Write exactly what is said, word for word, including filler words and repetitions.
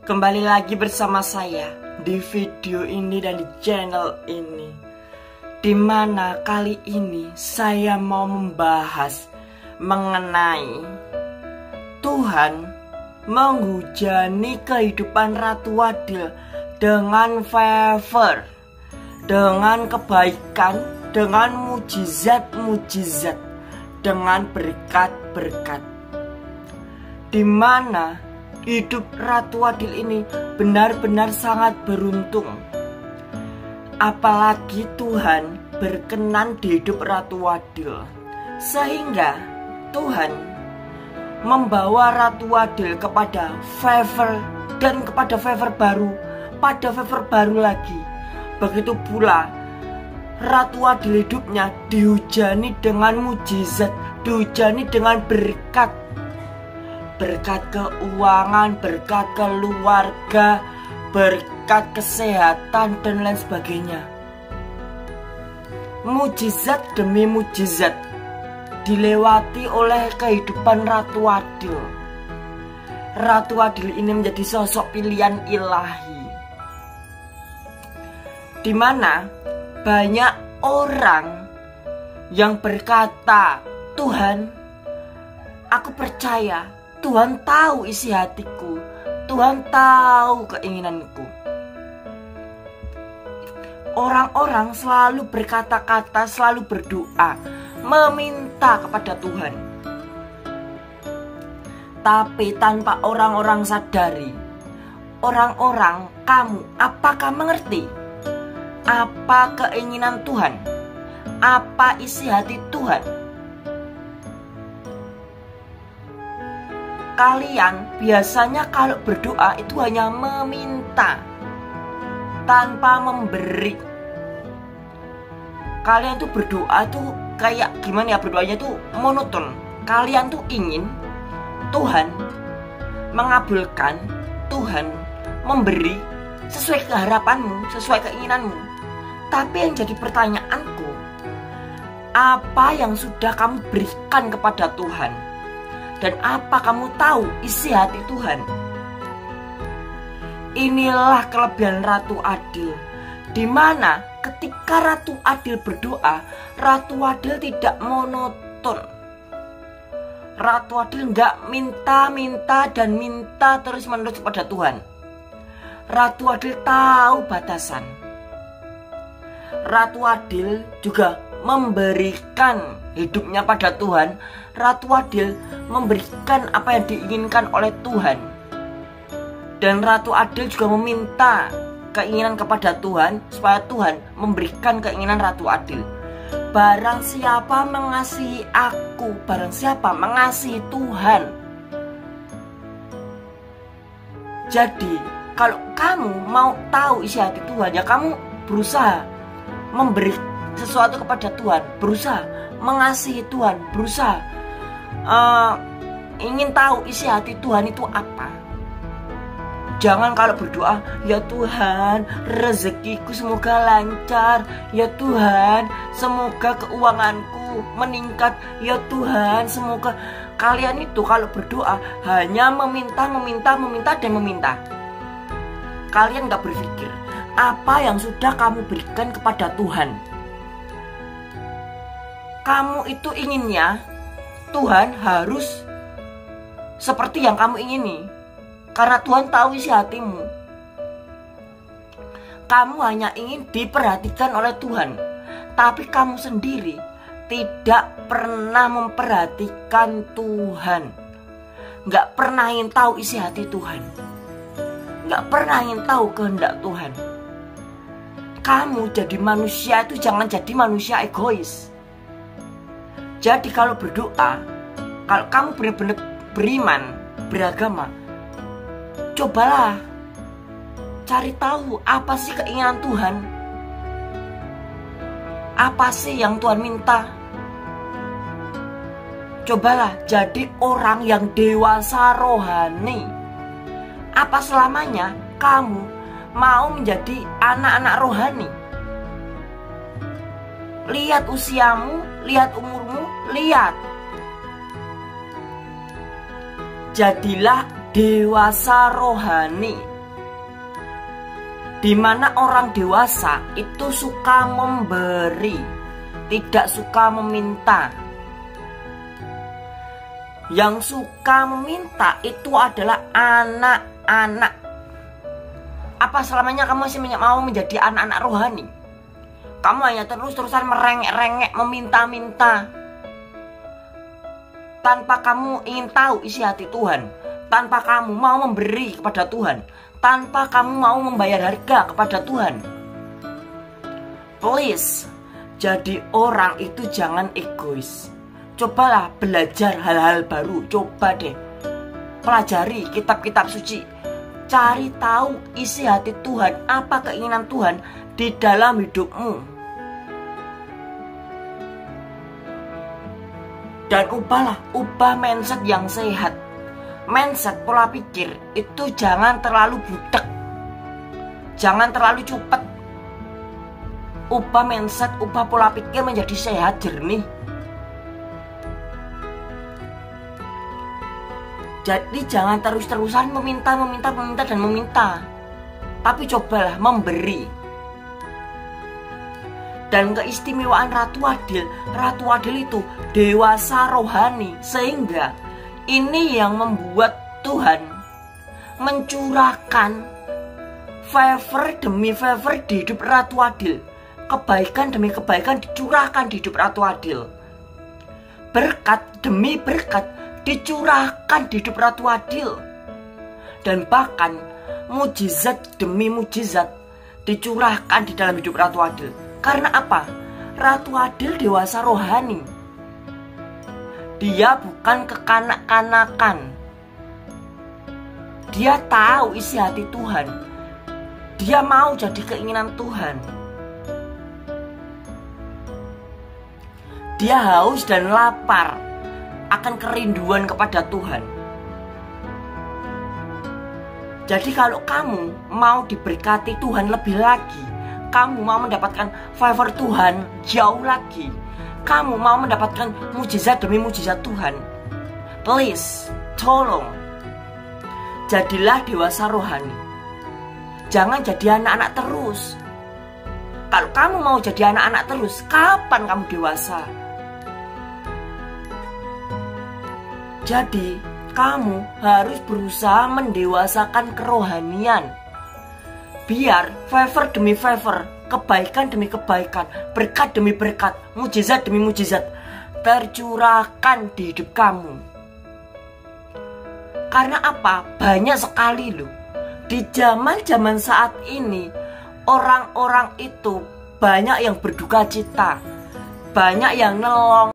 Kembali lagi bersama saya di video ini dan di channel ini, dimana kali ini saya mau membahas mengenai Tuhan menghujani kehidupan Ratu Adil dengan favor, dengan kebaikan, dengan mujizat-mujizat, dengan berkat-berkat, dimana hidup Ratu Adil ini benar-benar sangat beruntung. Apalagi Tuhan berkenan di hidup Ratu Adil, sehingga Tuhan membawa Ratu Adil kepada favor dan kepada favor baru, pada favor baru lagi. Begitu pula Ratu Adil hidupnya dihujani dengan mujizat, dihujani dengan berkat, berkat keuangan, berkat keluarga, berkat kesehatan, dan lain sebagainya. Mujizat demi mujizat dilewati oleh kehidupan Ratu Adil. Ratu Adil ini menjadi sosok pilihan ilahi, dimana banyak orang yang berkata, "Tuhan, aku percaya Tuhan tahu isi hatiku, Tuhan tahu keinginanku." Orang-orang selalu berkata-kata, selalu berdoa, meminta kepada Tuhan, tapi tanpa orang-orang sadari, orang-orang, kamu apakah mengerti apa keinginan Tuhan, apa isi hati Tuhan? Kalian biasanya kalau berdoa itu hanya meminta tanpa memberi. Kalian tuh berdoa tuh kayak gimana ya, berdoanya tuh monoton. Kalian tuh ingin Tuhan mengabulkan, Tuhan memberi sesuai keharapanmu, sesuai keinginanmu. Tapi yang jadi pertanyaanku, apa yang sudah kamu berikan kepada Tuhan? Dan apa kamu tahu isi hati Tuhan? Inilah kelebihan Ratu Adil, dimana ketika Ratu Adil berdoa, Ratu Adil tidak monoton. Ratu Adil nggak minta-minta dan minta terus-menerus kepada Tuhan. Ratu Adil tahu batasan. Ratu Adil juga memberikan hidupnya pada Tuhan. Ratu Adil memberikan apa yang diinginkan oleh Tuhan. Dan Ratu Adil juga meminta keinginan kepada Tuhan, supaya Tuhan memberikan keinginan Ratu Adil. Barang siapa mengasihi aku, barang siapa mengasihi Tuhan. Jadi kalau kamu mau tahu isi hati Tuhan, ya kamu berusaha memberi sesuatu kepada Tuhan, berusaha mengasihi Tuhan, berusaha uh, ingin tahu isi hati Tuhan itu apa. Jangan kalau berdoa, "Ya Tuhan, rezekiku semoga lancar, ya Tuhan, semoga keuanganku meningkat, ya Tuhan, semoga." Kalian itu kalau berdoa hanya meminta, meminta, meminta, dan meminta. Kalian gak berpikir apa yang sudah kamu berikan kepada Tuhan. Kamu itu inginnya Tuhan harus seperti yang kamu ingini, karena Tuhan tahu isi hatimu. Kamu hanya ingin diperhatikan oleh Tuhan, tapi kamu sendiri tidak pernah memperhatikan Tuhan. Gak pernah ingin tahu isi hati Tuhan, gak pernah ingin tahu kehendak Tuhan. Kamu jadi manusia itu jangan jadi manusia egois. Jadi kalau berdoa, kalau kamu benar-benar beriman, beragama, cobalah cari tahu apa sih keinginan Tuhan. Apa sih yang Tuhan minta? Cobalah jadi orang yang dewasa rohani. Apa selamanya kamu mau menjadi anak-anak rohani? Lihat usiamu, lihat umurmu, lihat. Jadilah dewasa rohani. Dimana orang dewasa itu suka memberi, tidak suka meminta. Yang suka meminta itu adalah anak-anak. Apa selamanya kamu masih mau menjadi anak-anak rohani? Kamu hanya terus-terusan merengek-rengek, meminta-minta, tanpa kamu ingin tahu isi hati Tuhan, tanpa kamu mau memberi kepada Tuhan, tanpa kamu mau membayar harga kepada Tuhan. Please, jadi orang itu jangan egois. Cobalah belajar hal-hal baru. Coba deh pelajari kitab-kitab suci. Cari tahu isi hati Tuhan, apa keinginan Tuhan di dalam hidupmu. Dan ubahlah, ubah mindset yang sehat. Mindset, pola pikir itu jangan terlalu butek, jangan terlalu cepet. Ubah mindset, ubah pola pikir menjadi sehat, jernih. Jadi jangan terus-terusan meminta, meminta, meminta, dan meminta. Tapi cobalah memberi. Dan keistimewaan Ratu Adil, Ratu Adil itu dewasa rohani. Sehingga ini yang membuat Tuhan mencurahkan favor demi favor di hidup Ratu Adil. Kebaikan demi kebaikan dicurahkan di hidup Ratu Adil. Berkat demi berkat dicurahkan di hidup Ratu Adil. Dan bahkan mujizat demi mujizat dicurahkan di dalam hidup Ratu Adil. Karena apa? Ratu Adil dewasa rohani. Dia bukan kekanak-kanakan. Dia tahu isi hati Tuhan. Dia mau jadi keinginan Tuhan. Dia haus dan lapar akan kerinduan kepada Tuhan. Jadi kalau kamu mau diberkati Tuhan lebih lagi, kamu mau mendapatkan favor Tuhan jauh lagi, kamu mau mendapatkan mujizat demi mujizat Tuhan, please, tolong, jadilah dewasa rohani. Jangan jadi anak-anak terus. Kalau kamu mau jadi anak-anak terus, kapan kamu dewasa? Jadi, kamu harus berusaha mendewasakan kerohanian. Biar favor demi favor, kebaikan demi kebaikan, berkat demi berkat, mujizat demi mujizat tercurahkan di hidup kamu. Karena apa? Banyak sekali loh. Di zaman-zaman saat ini, orang-orang itu banyak yang berduka cita, banyak yang nelong.